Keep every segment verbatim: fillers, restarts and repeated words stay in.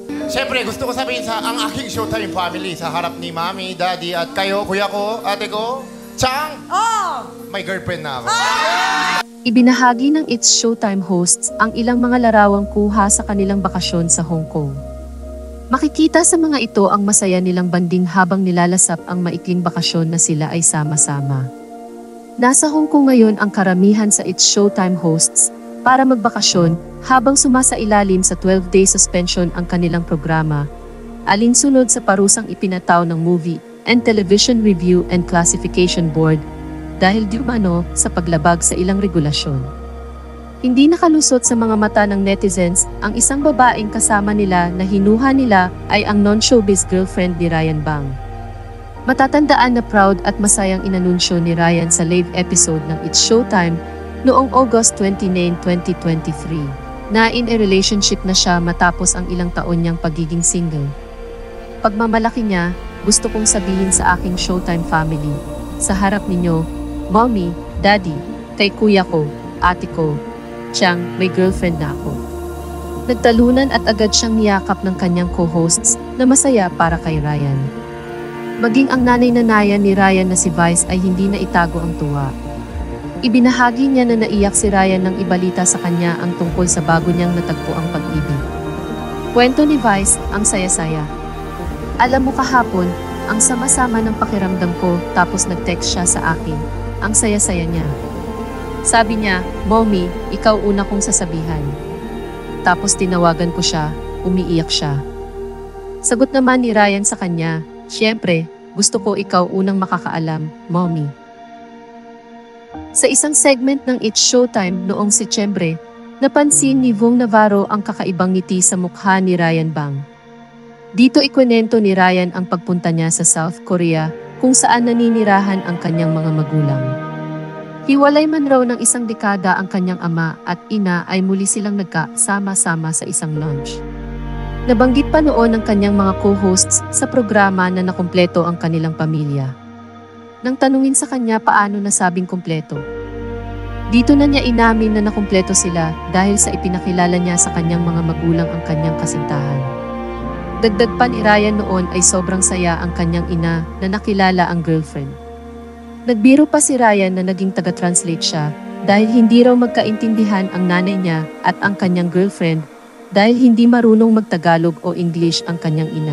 Siyempre, gusto ko sabihin sa ang aking Showtime family sa harap ni Mami, Daddy, at kayo, kuya ko, ate ko, Chang! Oh! May girlfriend na ako. Ibinahagi ng It's Showtime hosts ang ilang mga larawang kuha sa kanilang bakasyon sa Hong Kong. Makikita sa mga ito ang masaya nilang banding habang nilalasap ang maikling bakasyon na sila ay sama-sama. Nasa Hong Kong ngayon ang karamihan sa It's Showtime hosts para magbakasyon habang sumasailalim sa twelve-day suspension ang kanilang programa, alinsunod sa parusang ipinataw ng Movie and Television Review and Classification Board dahil di umano sa paglabag sa ilang regulasyon. Hindi nakalusot sa mga mata ng netizens ang isang babaeng kasama nila na hinuha nila ay ang non-showbiz girlfriend ni Ryan Bang. Matatandaan na proud at masayang inanunsyo ni Ryan sa live episode ng It's Showtime noong August twenty-nine, twenty twenty-three, na in a relationship na siya matapos ang ilang taon niyang pagiging single. Pagmamalaki niya, gusto kong sabihin sa aking Showtime family, sa harap ninyo, Mommy, Daddy, kay kuya ko, ate ko, Chang, may girlfriend na ako. Nagtalunan at agad siyang niyakap ng kanyang co-hosts na masaya para kay Ryan. Maging ang nanay-nanayan ni Ryan na si Vice ay hindi na itago ang tuwa. Ibinahagi niya na naiyak si Ryan nang ibalita sa kanya ang tungkol sa bago niyang natagpo ang pag-ibig. Kwento ni Vice, ang saya-saya. Alam mo kahapon, ang sama-sama ng pakiramdam ko tapos nag-text siya sa akin. Ang saya-saya niya. Sabi niya, Mommy, ikaw una kong sasabihan. Tapos tinawagan ko siya, umiiyak siya. Sagot naman ni Ryan sa kanya, Siyempre, gusto ko ikaw unang makakaalam, Mommy. Sa isang segment ng It's Showtime noong Setyembre, napansin ni Vong Navarro ang kakaibang ngiti sa mukha ni Ryan Bang. Dito ikwento ni Ryan ang pagpunta niya sa South Korea kung saan naninirahan ang kanyang mga magulang. Hiwalay man raw ng isang dekada ang kanyang ama at ina ay muli silang nagkasama-sama sa isang lunch. Nabanggit pa noon ng kanyang mga co-hosts sa programa na nakumpleto ang kanilang pamilya. Nang tanungin sa kanya paano nasabing kumpleto. Dito na niya inamin na nakumpleto sila dahil sa ipinakilala niya sa kanyang mga magulang ang kanyang kasintahan. Dagdag pa ni Ryan noon ay sobrang saya ang kanyang ina na nakilala ang girlfriend. Nagbiro pa si Ryan na naging taga-translate siya dahil hindi raw magkaintindihan ang nanay niya at ang kanyang girlfriend dahil hindi marunong magtagalog o English ang kanyang ina.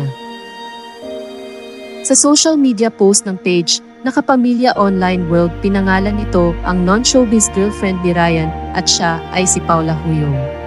Sa social media post ng page, Nakapamilya Online World pinangalan ito ang non-showbiz girlfriend ni Ryan at siya ay si Paula Huyong.